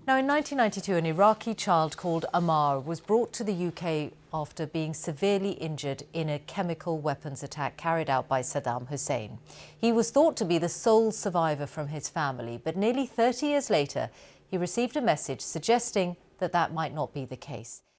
Now, in 1992, an Iraqi child called Ammar was brought to the UK after being severely injured in a chemical weapons attack carried out by Saddam Hussein. He was thought to be the sole survivor from his family, but nearly 30 years later, he received a message suggesting that that might not be the case.